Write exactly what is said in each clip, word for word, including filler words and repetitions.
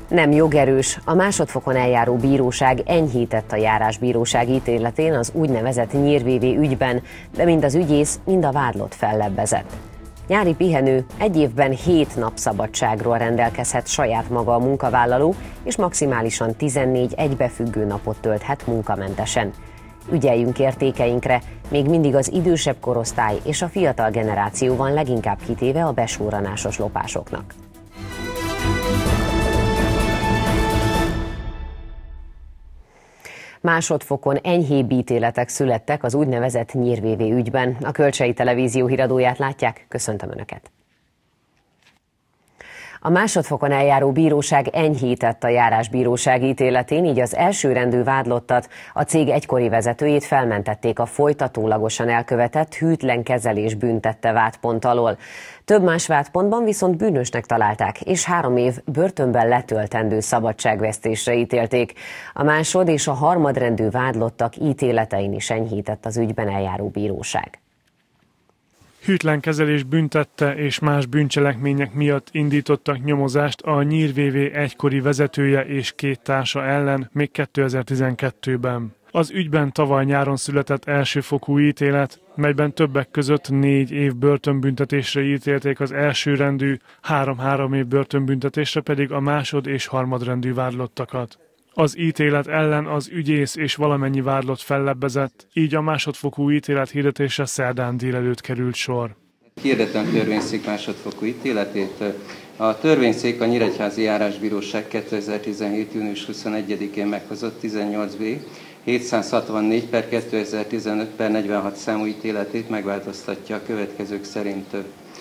Nem jogerős, a másodfokon eljáró bíróság enyhített a járásbíróság ítéletén az úgynevezett nyírvévé ügyben, de mind az ügyész, mind a vádlott fellebbezett. Nyári pihenő, egy évben hét nap szabadságról rendelkezhet saját maga a munkavállaló, és maximálisan tizennégy egybefüggő napot tölthet munkamentesen. Ügyeljünk értékeinkre, még mindig az idősebb korosztály és a fiatal generáció van leginkább kitéve a besúranásos lopásoknak. Másodfokon enyhébb ítéletek születtek az úgynevezett nyírvévé ügyben. A Kölcsei Televízió híradóját látják, köszöntöm Önöket! A másodfokon eljáró bíróság enyhített a járásbíróság ítéletén, így az elsőrendű vádlottat, a cég egykori vezetőjét felmentették a folytatólagosan elkövetett hűtlen kezelés büntette vádpont alól. Több más vádpontban viszont bűnösnek találták, és három év börtönben letöltendő szabadságvesztésre ítélték. A másod- és a harmadrendű vádlottak ítéletein is enyhített az ügyben eljáró bíróság. Hűtlen kezelés büntette és más bűncselekmények miatt indítottak nyomozást a nyírvévé egykori vezetője és két társa ellen még kétezer-tizenkettőben. Az ügyben tavaly nyáron született elsőfokú ítélet, melyben többek között négy év börtönbüntetésre ítélték az elsőrendű, három-három év börtönbüntetésre pedig a másod- és harmadrendű vádlottakat. Az ítélet ellen az ügyész és valamennyi vádlott fellebbezett, így a másodfokú ítélet hirdetése szerdán délelőtt került sor. Hirdetem a törvényszék másodfokú ítéletét. A törvényszék a Nyíregyházi Járásbíróság kétezer-tizenhét. június huszonegyedikén meghozott tizennyolc B hétszázhatvannégy per kétezer-tizenöt per negyvenhat számú ítéletét megváltoztatja a következők szerint.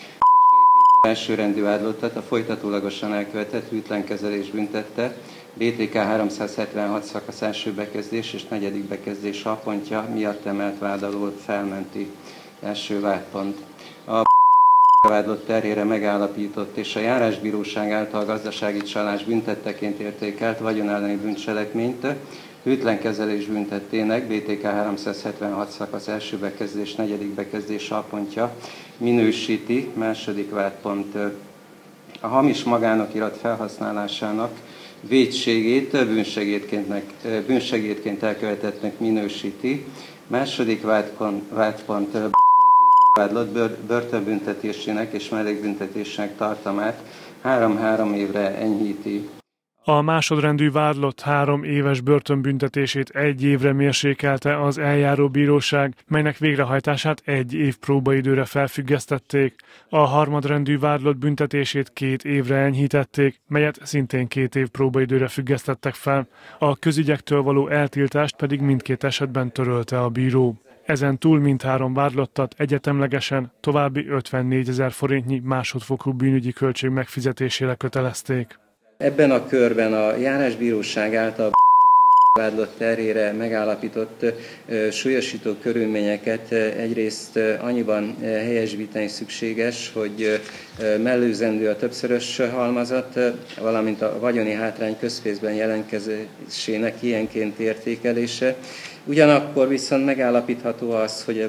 Elsőrendű vádlottat a folytatólagosan elkövetett hűtlen kezelés büntette, bé té ká háromszázhetvenhat szakasz első bekezdés és negyedik bekezdés A pontja miatt emelt vád alól felmenti. Első vádpont. A vádlott terhére megállapított és a járásbíróság által gazdasági csalás büntetteként értékelt vagyonelleni bűncselekményt hűtlen kezelés büntettének bé té ká háromszázhetvenhat szakasz első bekezdés negyedik bekezdés A pontja minősíti. Második vádpont. A hamis magánokirat felhasználásának vétségét bűnsegédként, bűnsegédként elkövetettnek minősíti. Második vádpont, vádpont vádlott börtönbüntetésének és mellékbüntetésének tartamát három-három évre enyhíti. A másodrendű vádlott három éves börtönbüntetését egy évre mérsékelte az eljáró bíróság, melynek végrehajtását egy év próbaidőre felfüggesztették. A harmadrendű vádlott büntetését két évre enyhítették, melyet szintén két év próbaidőre függesztettek fel. A közügyektől való eltiltást pedig mindkét esetben törölte a bíró. Ezen túl mindhárom vádlottat egyetemlegesen további ötvennégyezer forintnyi másodfokú bűnügyi költség megfizetésére kötelezték. Ebben a körben a járásbíróság által vádlott terhére megállapított súlyosító körülményeket egyrészt annyiban helyesbíteni szükséges, hogy mellőzendő a többszörös halmazat, valamint a vagyoni hátrány közpénzben jelentkezésének ilyenként értékelése. Ugyanakkor viszont megállapítható az, hogy a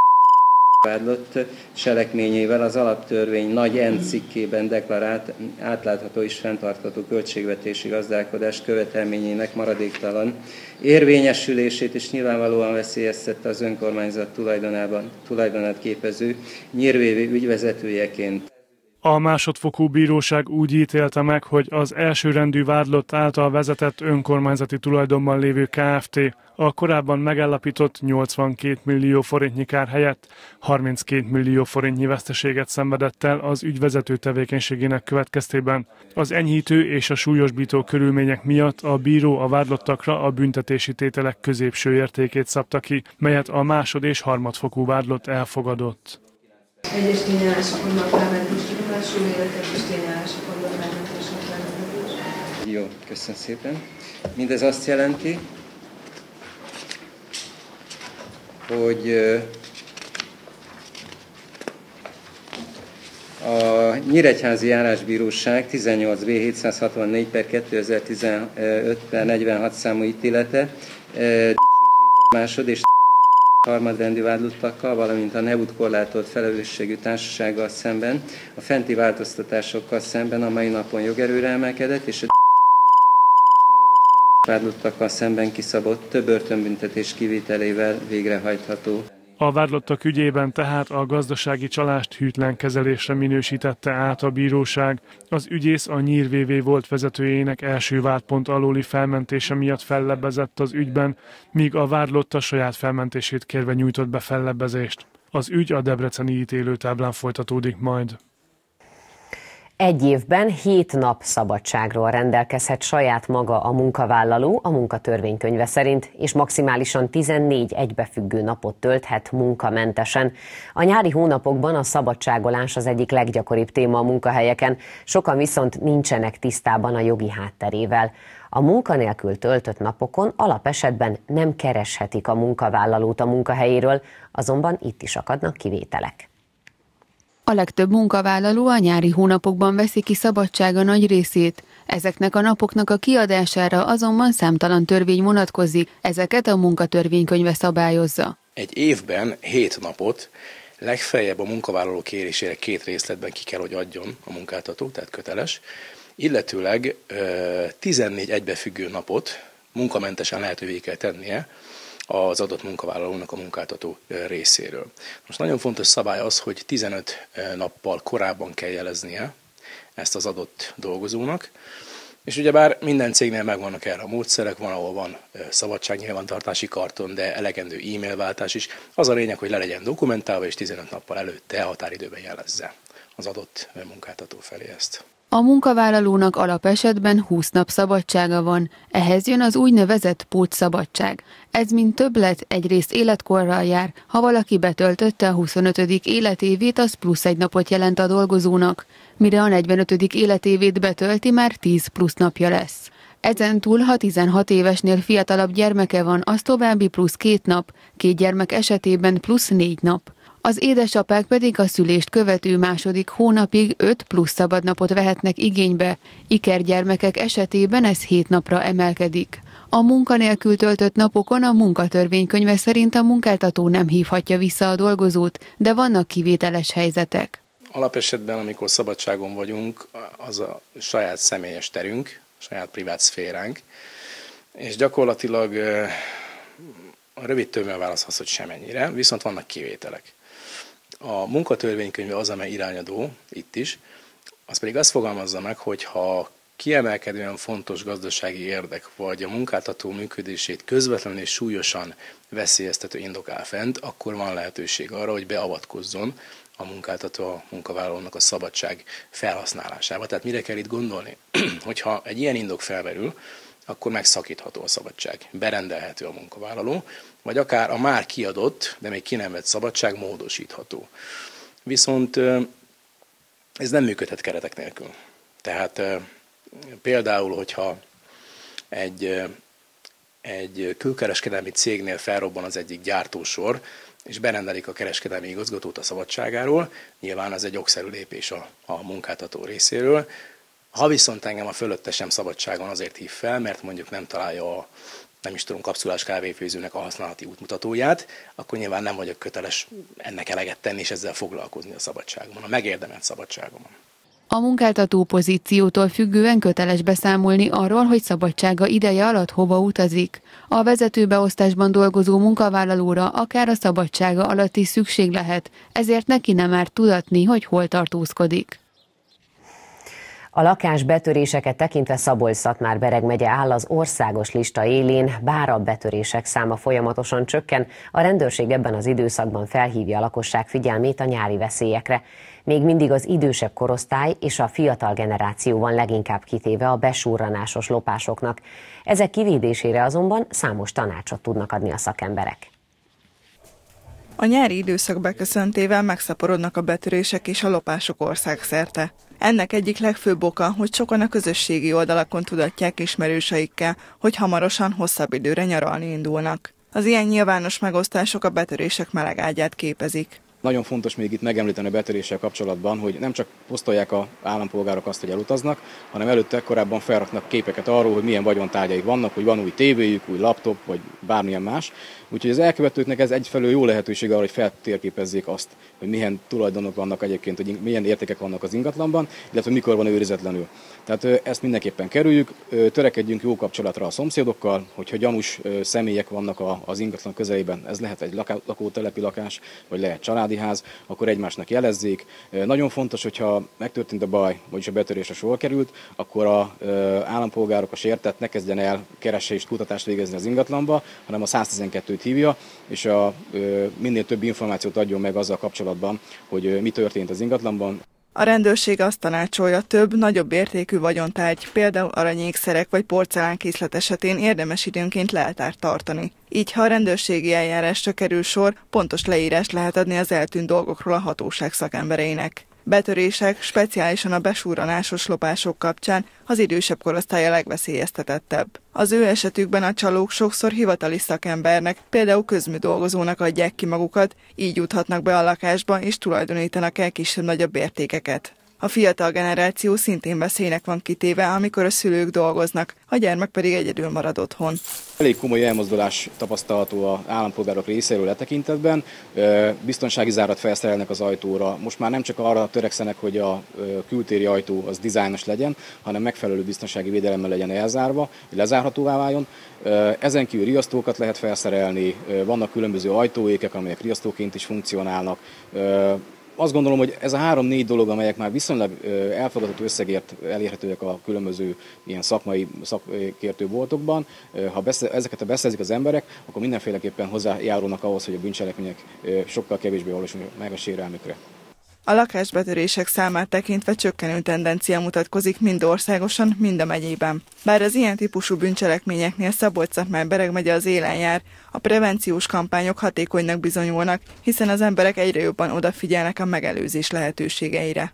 vádlott cselekményével az alaptörvény nagy N cikkében deklarált átlátható és fenntartható költségvetési gazdálkodás követelményének maradéktalan érvényesülését és nyilvánvalóan veszélyeztette az önkormányzat tulajdonában, tulajdonát képező nyírvévé ügyvezetőjeként. A másodfokú bíróság úgy ítélte meg, hogy az elsőrendű vádlott által vezetett önkormányzati tulajdonban lévő Kft. A korábban megállapított nyolcvankét millió forintnyi kár helyett harminckét millió forintnyi veszteséget szenvedett el az ügyvezető tevékenységének következtében. Az enyhítő és a súlyosbító körülmények miatt a bíró a vádlottakra a büntetési tételek középső értékét szabta ki, melyet a másod- és harmadfokú vádlott elfogadott. Egyes tényállásokon felmentésre, másról életek és tényállásokon felmentésre felmentésre. Jó, köszönöm szépen. Mindez azt jelenti, hogy a Nyíregyházi Járásbíróság tizennyolc B hétszázhatvannégy per kétezer-tizenöt per negyvenhat számú ítélete másod- és harmadrendű vádlottakkal, valamint a en e u-t korlátolt felelősségű társasággal szemben, a fenti változtatásokkal szemben a mai napon jogerőre emelkedett, és a Vádlottakkal szemben kiszabott több börtönbüntetés kivételével végrehajtható. A vádlottak ügyében tehát a gazdasági csalást hűtlen kezelésre minősítette át a bíróság. Az ügyész a Nyír vé vé volt vezetőjének első vádpont alóli felmentése miatt fellebbezett az ügyben, míg a vádlott a saját felmentését kérve nyújtott be fellebbezést. Az ügy a debreceni ítélőtáblán folytatódik majd. Egy évben hét nap szabadságról rendelkezhet saját maga a munkavállaló a munkatörvénykönyve szerint, és maximálisan tizennégy egybefüggő napot tölthet munkamentesen. A nyári hónapokban a szabadságolás az egyik leggyakoribb téma a munkahelyeken, sokan viszont nincsenek tisztában a jogi hátterével. A munkanélkül töltött napokon alapesetben nem kereshetik a munkavállalót a munkahelyéről, azonban itt is akadnak kivételek. A legtöbb munkavállaló a nyári hónapokban veszi ki szabadsága nagy részét. Ezeknek a napoknak a kiadására azonban számtalan törvény vonatkozik, ezeket a munkatörvénykönyve szabályozza. Egy évben hét napot legfeljebb a munkavállaló kérésére két részletben ki kell, hogy adjon a munkáltató, tehát köteles, illetőleg tizennégy egybefüggő napot munkamentesen lehetővé kell tennie az adott munkavállalónak a munkáltató részéről. Most nagyon fontos szabály az, hogy tizenöt nappal korábban kell jeleznie ezt az adott dolgozónak, és ugyebár minden cégnél megvannak erre a módszerek, van, ahol van szabadságnyilvántartási karton, de elegendő e-mailváltás is. Az a lényeg, hogy le legyen dokumentálva, és tizenöt nappal előtte határidőben jelezze az adott munkáltató felé ezt. A munkavállalónak alapesetben húsz nap szabadsága van, ehhez jön az úgynevezett pótszabadság. Ez mint többlet egyrészt életkorral jár, ha valaki betöltötte a huszonötödik életévét, az plusz egy napot jelent a dolgozónak, mire a negyvenötödik életévét betölti, már tíz plusz napja lesz. Ezen túl, ha tizenhat évesnél fiatalabb gyermeke van, az további plusz két nap, két gyermek esetében plusz négy nap. Az édesapák pedig a szülést követő második hónapig öt plusz szabadnapot vehetnek igénybe, ikergyermekek esetében ez hét napra emelkedik. A munkanélkül töltött napokon a munkatörvénykönyve szerint a munkáltató nem hívhatja vissza a dolgozót, de vannak kivételes helyzetek. Alapesetben, amikor szabadságon vagyunk, az a saját személyes terünk, saját privát szféránk, és gyakorlatilag a rövid tövben választhatsz, hogy semennyire, viszont vannak kivételek. A munkatörvénykönyve az, amely irányadó itt is, az pedig azt fogalmazza meg, hogy ha kiemelkedően fontos gazdasági érdek vagy a munkáltató működését közvetlenül és súlyosan veszélyeztető indok áll fent, akkor van lehetőség arra, hogy beavatkozzon a munkáltató a munkavállalónak a szabadság felhasználásába. Tehát mire kell itt gondolni? Hogyha egy ilyen indok felmerül, akkor megszakítható a szabadság, berendelhető a munkavállaló, vagy akár a már kiadott, de még ki nem vett szabadság módosítható. Viszont ez nem működhet keretek nélkül. Tehát például, hogyha egy, egy külkereskedelmi cégnél felrobban az egyik gyártósor, és berendelik a kereskedelmi igazgatót a szabadságáról, nyilván ez egy jogszerű lépés a, a munkáltató részéről. Ha viszont engem a fölöttesem szabadságon azért hív fel, mert mondjuk nem találja a, nem is tudom, kapszulás kávéfőzőnek a használati útmutatóját, akkor nyilván nem vagyok köteles ennek eleget tenni, és ezzel foglalkozni a szabadságomon, a megérdemelt szabadságomon. A munkáltató pozíciótól függően köteles beszámolni arról, hogy szabadsága ideje alatt hova utazik. A vezetőbeosztásban dolgozó munkavállalóra akár a szabadsága alatt is szükség lehet, ezért neki nem árt tudatni, hogy hol tartózkodik. A lakásbetöréseket tekintve Szabolcs-Szatmár-Bereg megye áll az országos lista élén, bár a betörések száma folyamatosan csökken, a rendőrség ebben az időszakban felhívja a lakosság figyelmét a nyári veszélyekre. Még mindig az idősebb korosztály és a fiatal generáció van leginkább kitéve a besurranásos lopásoknak. Ezek kivédésére azonban számos tanácsot tudnak adni a szakemberek. A nyári időszak beköszöntével megszaporodnak a betörések és a lopások országszerte. Ennek egyik legfőbb oka, hogy sokan a közösségi oldalakon tudatják ismerőseikkel, hogy hamarosan hosszabb időre nyaralni indulnak. Az ilyen nyilvános megosztások a betörések melegágyát képezik. Nagyon fontos még itt megemlíteni a betöréssel kapcsolatban, hogy nem csak posztolják az állampolgárok azt, hogy elutaznak, hanem előtte korábban felraknak képeket arról, hogy milyen vagyontárgyaik vannak, hogy van új tévéjük, új laptop, vagy bármilyen más. Úgyhogy az elkövetőknek ez egyfelől jó lehetőség arra, hogy feltérképezzék azt, hogy milyen tulajdonok vannak egyébként, hogy milyen értékek vannak az ingatlanban, illetve mikor van őrizetlenül. Tehát ezt mindenképpen kerüljük, törekedjünk jó kapcsolatra a szomszédokkal, hogyha gyanús személyek vannak az ingatlan közelében, ez lehet egy lakótelepi lakás, vagy lehet családi ház, akkor egymásnak jelezzék. Nagyon fontos, hogyha megtörtént a baj, vagyis a betörésre sor került, akkor az állampolgárok, a sértett ne kezdjen el keresést, kutatást végezni az ingatlanba, hanem a száz tizenkettőt hívja, és a, minél több információt adjon meg azzal kapcsolatban, hogy mi történt az ingatlanban. A rendőrség azt tanácsolja, több, nagyobb értékű vagyontárgy, például aranyékszerek vagy porcelánkészlet esetén érdemes időnként leltárt tartani. Így, ha a rendőrségi eljárásra kerül sor, pontos leírást lehet adni az eltűnt dolgokról a hatóság szakembereinek. Betörések, speciálisan a besúranásos lopások kapcsán az idősebb korosztály a legveszélyeztetettebb. Az ő esetükben a csalók sokszor hivatali szakembernek, például közműdolgozónak adják ki magukat, így juthatnak be a lakásba és tulajdonítanak el kisebb-nagyobb értékeket. A fiatal generáció szintén veszélynek van kitéve, amikor a szülők dolgoznak, a gyermek pedig egyedül marad otthon. Elég komoly elmozdulás tapasztalható az állampolgárok részéről e tekintetben. Biztonsági zárat felszerelnek az ajtóra. Most már nem csak arra törekszenek, hogy a kültéri ajtó az dizájnos legyen, hanem megfelelő biztonsági védelemmel legyen elzárva, lezárhatóvá váljon. Ezen kívül riasztókat lehet felszerelni, vannak különböző ajtóékek, amelyek riasztóként is funkcionálnak. Azt gondolom, hogy ez a három-négy dolog, amelyek már viszonylag elfogadható összegért elérhetőek a különböző ilyen szakmai szakértő boltokban, ha beszél, ezeket a beszerzik az emberek, akkor mindenféleképpen hozzájárulnak ahhoz, hogy a bűncselekmények sokkal kevésbé valósulnak meg a sérelmükre. A lakásbetörések számát tekintve csökkenő tendencia mutatkozik mind országosan, mind a megyében. Bár az ilyen típusú bűncselekményeknél Szabolcs-Szatmár-Bereg megye az élen jár, a prevenciós kampányok hatékonynak bizonyulnak, hiszen az emberek egyre jobban odafigyelnek a megelőzés lehetőségeire.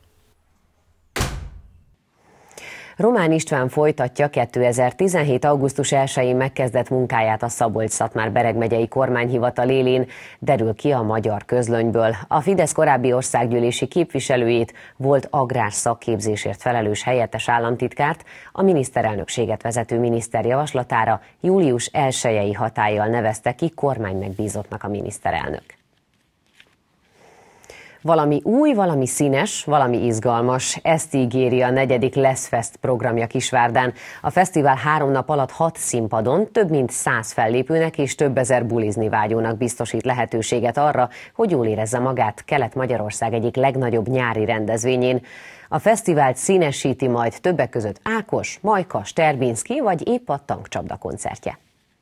Román István folytatja kétezer-tizenhét. augusztus elsején megkezdett munkáját a Szabolcs-Szatmár-Bereg megyei kormányhivatal élén, derül ki a Magyar Közlönyből. A Fidesz korábbi országgyűlési képviselőjét, volt agrár szakképzésért felelős helyettes államtitkárt, a miniszterelnökséget vezető miniszter javaslatára július elsejei hatállyal nevezte ki kormánymegbízottnak a miniszterelnök. Valami új, valami színes, valami izgalmas, ezt ígéri a negyedik Lesz Fest programja Kisvárdán. A fesztivál három nap alatt hat színpadon több mint száz fellépőnek és több ezer bulizni vágyónak biztosít lehetőséget arra, hogy jól érezze magát Kelet-Magyarország egyik legnagyobb nyári rendezvényén. A fesztivált színesíti majd többek között Ákos, Majka, Sterbinszky vagy épp a Tankcsapda koncertje.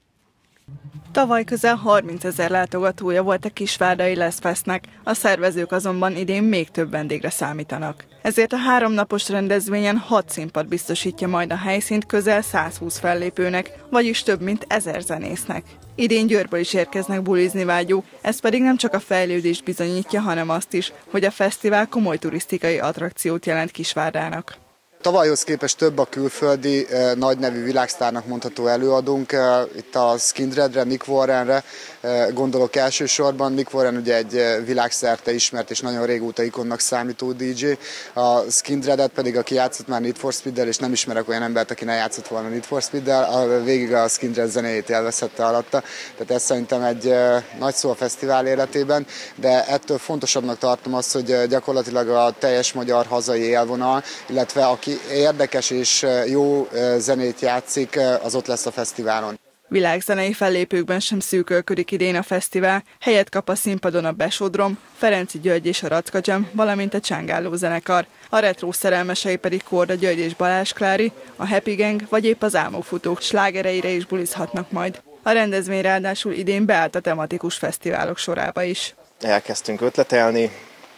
Tavaly közel harmincezer látogatója volt a kisvárdai Lesz Festnek, a szervezők azonban idén még több vendégre számítanak. Ezért a háromnapos rendezvényen hat színpad biztosítja majd a helyszínt közel százhúsz fellépőnek, vagyis több mint ezer zenésznek. Idén Győrből is érkeznek bulizni vágyók, ez pedig nem csak a fejlődést bizonyítja, hanem azt is, hogy a fesztivál komoly turisztikai attrakciót jelent Kisvárdának. Tavalyhoz képest több a külföldi, eh, nagy nevű világsztárnak mondható előadónk. Eh, itt a Skindredre, Nick Warrenre eh, gondolok elsősorban. Nick Warren ugye egy eh, világszerte ismert és nagyon régóta ikonnak számító dé dzsé. A Skindredet pedig, aki játszott már Need for Speed-del, és nem ismerek olyan embert, aki ne játszott volna Need for Speed-del, a, végig a Skindred zenéjét élvezhette alatta. Tehát ez szerintem egy eh, nagy szó a fesztivál életében, de ettől fontosabbnak tartom azt, hogy eh, gyakorlatilag a teljes magyar hazai élvonal, illetve aki érdekes és jó zenét játszik, az ott lesz a fesztiválon. Világzenei fellépőkben sem szűkölködik idén a fesztivál, helyet kap a színpadon a Besodrom, Ferenci György és a Racka Jam, valamint a Csángáló zenekar. A retró szerelmesei pedig Korda György és Balázs Klári, a Happy Gang vagy épp az Álmokfutók slágereire is bulizhatnak majd. A rendezvény ráadásul idén beállt a tematikus fesztiválok sorába is. Elkezdtünk ötletelni,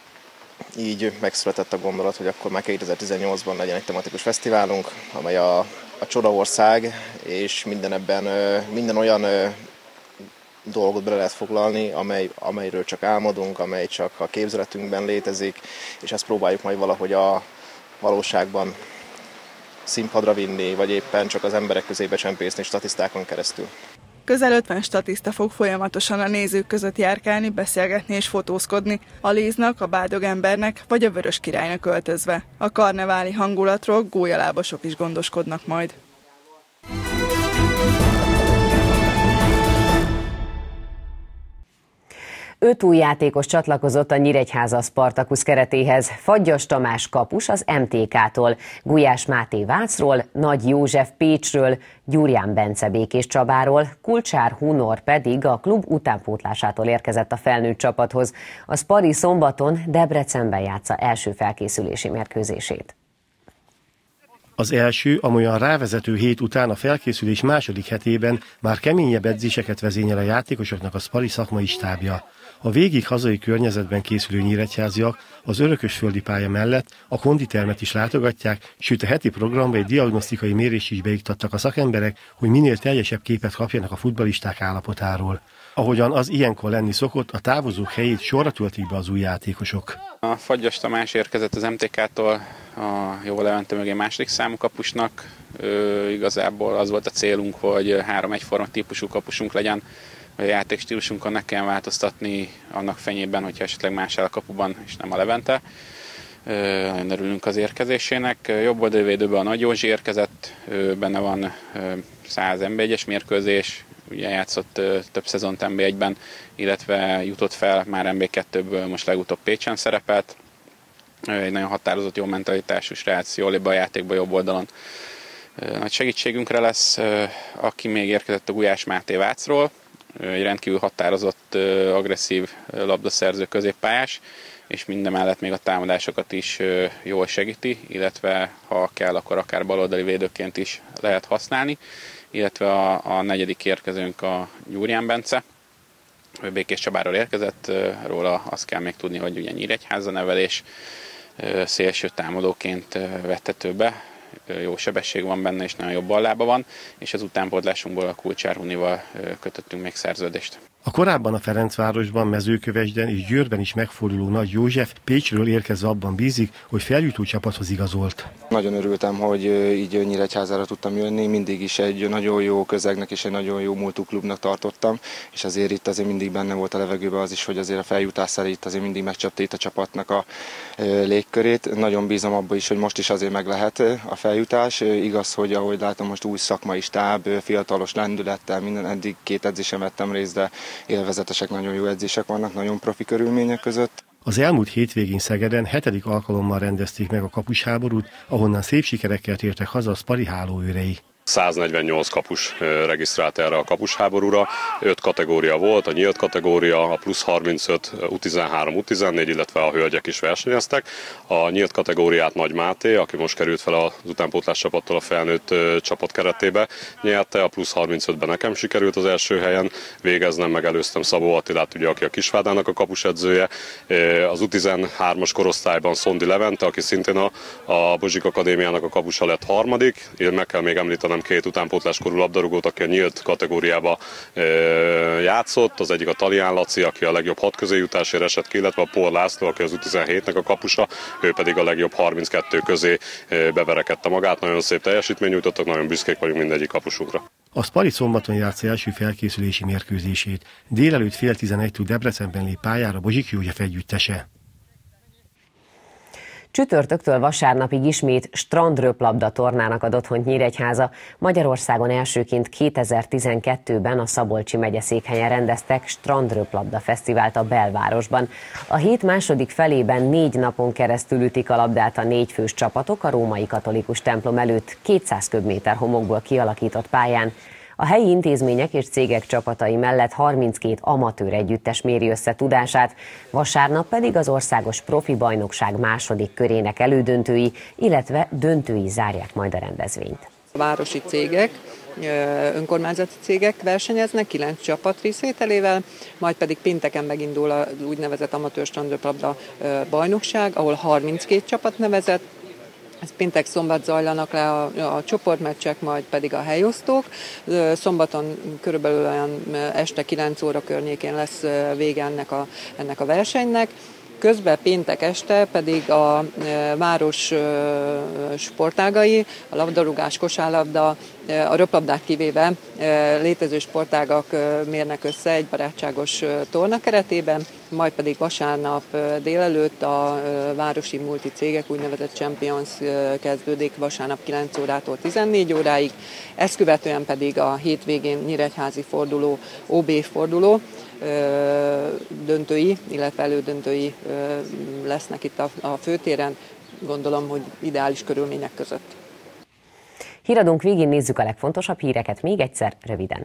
így megszületett a gondolat, hogy akkor már kétezer-tizennyolcban legyen egy tematikus fesztiválunk, amely a, a Csodaország, és minden ebben, minden olyan dolgot bele lehet foglalni, amely, amelyről csak álmodunk, amely csak a képzeletünkben létezik, és ezt próbáljuk majd valahogy a valóságban színpadra vinni, vagy éppen csak az emberek közébe csempészni statisztákon keresztül. Közel ötven statiszta fog folyamatosan a nézők között járkálni, beszélgetni és fotózkodni, a Líznak, a Báldogembernek vagy a Vörös Királynak öltözve. A karneváli hangulatról gólyalábasok is gondoskodnak majd. Öt új játékos csatlakozott a Nyíregyháza Spartacus keretéhez. Fagyas Tamás kapus az em té ká-tól, Gulyás Máté Vácról, Nagy József Pécsről, Gyurján Bence Békés Csabáról, Kulcsár Hunor pedig a klub utánpótlásától érkezett a felnőtt csapathoz. A Spari szombaton Debrecenben játsza első felkészülési mérkőzését. Az első, amolyan rávezető hét után a felkészülés második hetében már keményebb edzéseket vezényel a játékosoknak a Spari szakmai stábja. A végig hazai környezetben készülő nyíregyháziak az örökösföldi pálya mellett a konditermet is látogatják, sőt a heti programba egy diagnosztikai mérést is beiktattak a szakemberek, hogy minél teljesebb képet kapjanak a futballisták állapotáról. Ahogyan az ilyenkor lenni szokott, a távozók helyét sorra töltik be az új játékosok. A Fagyas Tamás érkezett az em té ká-tól, a Jó Levente mögé második számú kapusnak. Ö, igazából az volt a célunk, hogy három egyforma típusú kapusunk legyen, hogy a játékstílusunkon ne kell változtatni annak fenyében, hogyha esetleg más áll a kapuban, és nem a Levente. Ö, nagyon örülünk az érkezésének. Jobb oldalvédőben a Nagy Józsi érkezett, ö, benne van száz en bé egyes mérkőzés, ugye játszott ö, több szezont en bé egyben, illetve jutott fel már en bé kettőből, most legutóbb Pécsen szerepelt. Ö, egy nagyon határozott, jó mentalitású srác, jól lép be a játékba jobb oldalon. Ö, nagy segítségünkre lesz, ö, aki még érkezett a Gulyás Máté Vácról, egy rendkívül határozott, agresszív labdaszerző középpályás, és mindemellett még a támadásokat is jól segíti, illetve ha kell, akkor akár baloldali védőként is lehet használni, illetve a, a negyedik érkezőnk a Gyurján Bence, Békés Csabáról érkezett, róla azt kell még tudni, hogy ugye Nyíregyháza nevelés, szélső támadóként vethető be, jó sebesség van benne, és nagyon jó ballába van, és az utánpótlásunkból a Kulcsár Hunival kötöttünk még szerződést. A korábban a Ferencvárosban, Mezőkövesden és Győrben is megforduló Nagy József Pécsről érkezve abban bízik, hogy feljutó csapathoz igazolt. Nagyon örültem, hogy így Nyíregyházára tudtam jönni, mindig is egy nagyon jó közegnek és egy nagyon jó múltú klubnak tartottam, és azért itt azért mindig benne volt a levegőben az is, hogy azért a feljutás szerint azért mindig megcsapta itt a csapatnak a légkörét. Nagyon bízom abban is, hogy most is azért meg lehet a feljutás. Igaz, hogy ahogy látom, most új szakmai stáb, fiatalos lendülettel, minden eddig két edzésen vettem részt, de élvezetesek, nagyon jó edzések vannak, nagyon profi körülmények között. Az elmúlt hétvégén Szegeden hetedik alkalommal rendezték meg a kapusháborút, ahonnan szép sikerekkel tértek haza a Spari hálóőrei. száznegyvennyolc kapus regisztrált erre a kapusháborúra, öt kategória volt, a nyílt kategória, a plusz harmincöt, u tizenhárom, u tizennégy, illetve a hölgyek is versenyeztek. A nyílt kategóriát Nagy Máté, aki most került fel az utánpótlás csapattól a felnőtt csapat keretébe, nyerte, a plusz harmincötben nekem sikerült az első helyen végeznem, megelőztem Szabó Attilát, ugye, aki a Kisvádának a kapusedzője. Az u tizenhármas korosztályban Szondi Levente, aki szintén a, a Bozsik Akadémiának a kapusa lett harmadik, én meg kell még említenem két utánpótláskorú labdarúgót, aki a nyílt kategóriába e, játszott. Az egyik a Talián Laci, aki a legjobb hat közé jutásért esett ki, illetve a Pól László, aki az u tizenhétnek a kapusa, ő pedig a legjobb harminckettő közé e, beverekedte magát. Nagyon szép teljesítmény nyújtottak, nagyon büszkék vagyunk mindegyik kapusunkra. A Spari szombaton játsza első felkészülési mérkőzését. Délelőtt fél tizenegytől Debrecenben lép pályára Bozsik József együttese. Csütörtöktől vasárnapig ismét strandröplabda tornának ad otthont Nyíregyháza. Magyarországon elsőként kétezer-tizenkettőben a Szabolcsi megyeszékhelyen rendeztek strandröplabda fesztivált a belvárosban. A hét második felében négy napon keresztül ütik a labdát a négyfős csapatok a római katolikus templom előtt kétszáz köbméter homokból kialakított pályán. A helyi intézmények és cégek csapatai mellett harminckét amatőr együttes méri össze tudását, vasárnap pedig az országos profi bajnokság második körének elődöntői, illetve döntői zárják majd a rendezvényt. A városi cégek, önkormányzati cégek versenyeznek kilenc csapat részvételével, majd pedig pénteken megindul az úgynevezett amatőr strandröplabda bajnokság, ahol harminckét csapat nevezett. Ez péntek szombat zajlanak le a, a csoportmeccsek, majd pedig a helyosztók. Szombaton körülbelül olyan este kilenc óra környékén lesz vége ennek a, ennek a versenynek. Közben péntek este pedig a város sportágai, a labdarúgás, kosárlabda, a röplabdát kivéve létező sportágak mérnek össze egy barátságos torna keretében, majd pedig vasárnap délelőtt a városi multicégek, úgynevezett Champions kezdődik vasárnap kilenc órától tizennégy óráig, ezt követően pedig a hétvégén nyíregyházi forduló, o bé forduló, döntői, illetve elődöntői lesznek itt a, a főtéren, gondolom, hogy ideális körülmények között. Híradónk végén nézzük a legfontosabb híreket még egyszer röviden.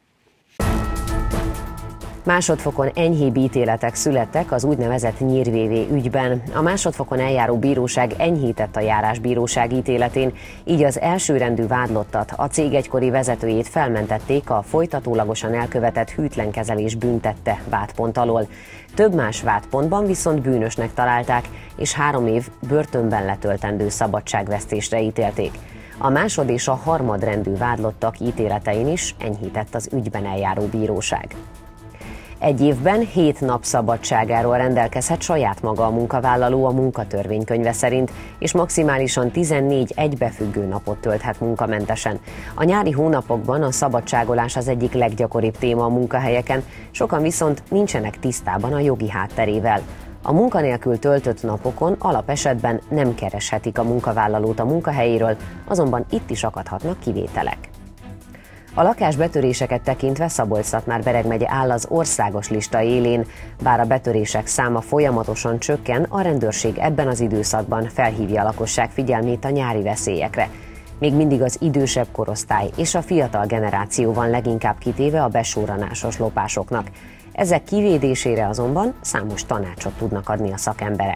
Másodfokon enyhébb ítéletek születtek az úgynevezett nyírvévé ügyben. A másodfokon eljáró bíróság enyhített a járásbíróság ítéletén, így az elsőrendű vádlottat, a cég egykori vezetőjét felmentették a folytatólagosan elkövetett hűtlenkezelés büntette vádpont alól. Több más vádpontban viszont bűnösnek találták, és három év börtönben letöltendő szabadságvesztésre ítélték. A másod és a harmadrendű vádlottak ítéletein is enyhített az ügyben eljáró bíróság. Egy évben hét nap szabadságáról rendelkezhet saját maga a munkavállaló a munkatörvénykönyve szerint, és maximálisan tizennégy egybefüggő napot tölthet munkamentesen. A nyári hónapokban a szabadságolás az egyik leggyakoribb téma a munkahelyeken, sokan viszont nincsenek tisztában a jogi hátterével. A munkanélkül töltött napokon alapesetben nem kereshetik a munkavállalót a munkahelyéről, azonban itt is akadhatnak kivételek. A lakásbetöréseket tekintve Szabolcs-Szatmár-Bereg megye áll az országos lista élén, bár a betörések száma folyamatosan csökken, a rendőrség ebben az időszakban felhívja a lakosság figyelmét a nyári veszélyekre. Még mindig az idősebb korosztály és a fiatal generáció van leginkább kitéve a besurranásos lopásoknak. Ezek kivédésére azonban számos tanácsot tudnak adni a szakemberek.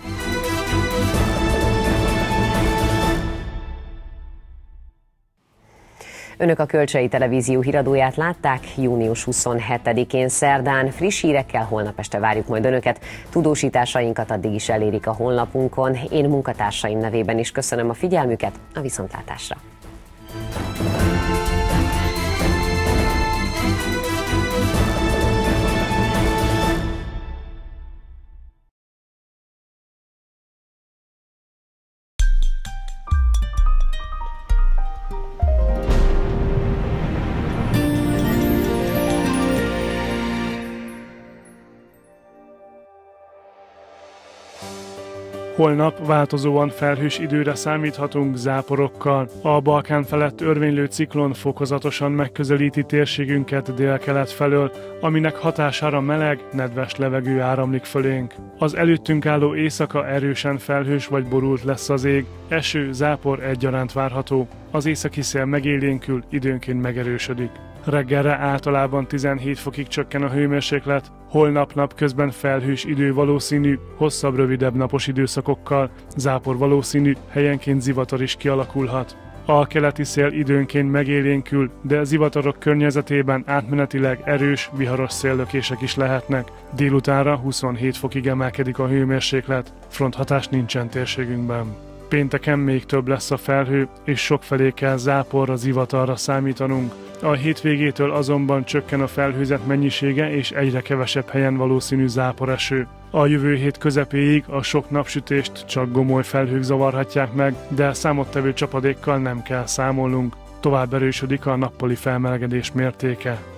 Önök a Kölcsei Televízió híradóját látták június huszonhetedikén szerdán. Friss hírekkel holnap este várjuk majd Önöket. Tudósításainkat addig is elérik a honlapunkon. Én munkatársaim nevében is köszönöm a figyelmüket, a viszontlátásra! Holnap változóan felhős időre számíthatunk záporokkal. A Balkán felett örvénylő ciklon fokozatosan megközelíti térségünket délkelet felől, aminek hatására meleg, nedves levegő áramlik fölénk. Az előttünk álló éjszaka erősen felhős vagy borult lesz az ég, eső, zápor egyaránt várható. Az északi szél megélénkül, időnként megerősödik. Reggelre általában tizenhét fokig csökken a hőmérséklet, holnap napközben felhős idő valószínű, hosszabb, rövidebb napos időszakokkal, zápor valószínű, helyenként zivatar is kialakulhat. A keleti szél időnként megélénkül, de zivatarok környezetében átmenetileg erős, viharos széllökések is lehetnek. Délutánra huszonhét fokig emelkedik a hőmérséklet, fronthatás nincsen térségünkben. Pénteken még több lesz a felhő, és sokfelé kell záporra, zivatarra számítanunk. A hétvégétől azonban csökken a felhőzet mennyisége, és egyre kevesebb helyen valószínű záporeső. A jövő hét közepéig a sok napsütést csak gomoly felhők zavarhatják meg, de számottevő csapadékkal nem kell számolnunk. Tovább erősödik a nappali felmelegedés mértéke.